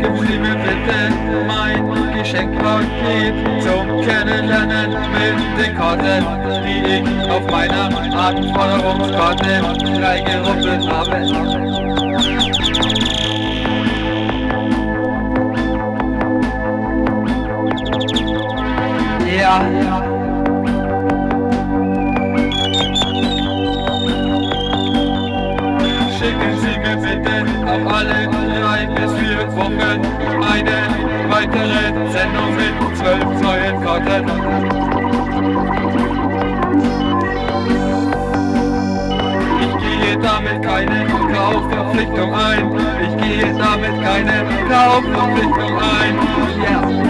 Schicken Sie mir bitte mein Geschenkpaket zum Kennenlernen mit den Karten, die ich auf meiner Anforderungskarte reingeruppelt habe. Ja. Schicken Sie mir bitte auf alle 3 bis 4 Wochen eine weitere Sendung mit 12 neuen Karten. Ich gehe damit keine Kaufverpflichtung ein. Ich gehe damit keine Kaufverpflichtung ein. Yeah.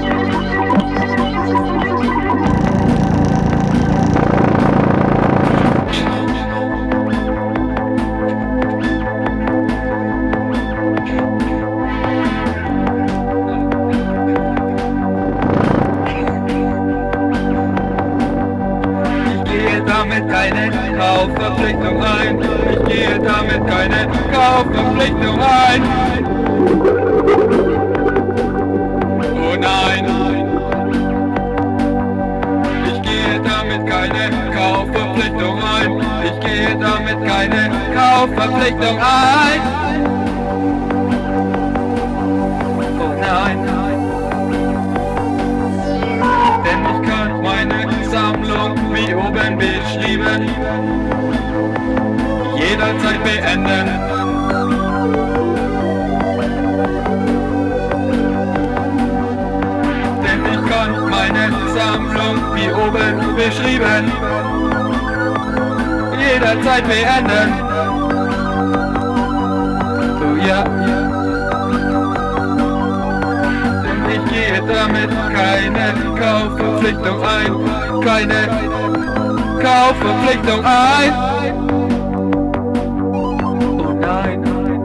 Damit keine Kaufverpflichtung ein. Ich gehe damit keine Kaufverpflichtung ein. Oh nein. Ich gehe damit keine Kaufverpflichtung ein. Ich gehe damit keine Kaufverpflichtung ein. Oh nein. Denn ich kann meine Sammlung, wie oben beschrieben, jederzeit beenden. Denn ich kann meine Sammlung, wie oben beschrieben, jederzeit beenden. Oh ja. Denn ich gehe damit keine Kaufverpflichtung ein. Keine Kaufverpflichtung ein. Oh nein.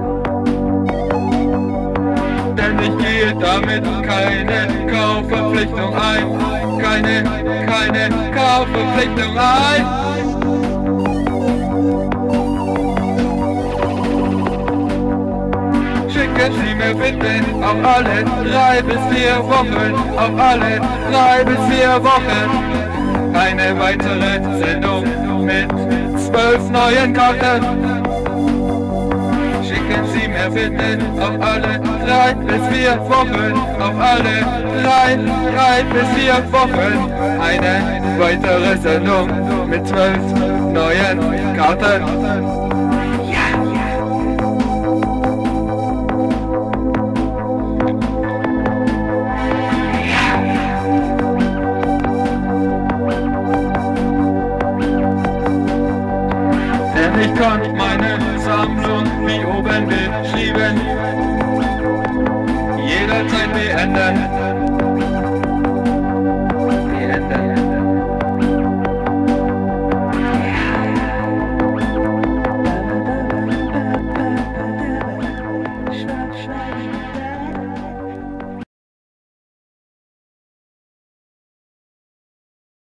Denn ich gehe damit keine Kaufverpflichtung ein. Keine Kaufverpflichtung ein. Schicken Sie mir bitte auf alle 3 bis 4 Wochen, auf alle 3 bis 4 Wochen eine weitere Sendung mit 12 neuen Karten. Schicken Sie mir bitte auf alle 3 bis 4 Wochen, auf alle 3 bis 4 Wochen eine weitere Sendung mit 12 neuen Karten. Denn ich kann meine Sammlung, wie oben beschrieben, jederzeit beenden.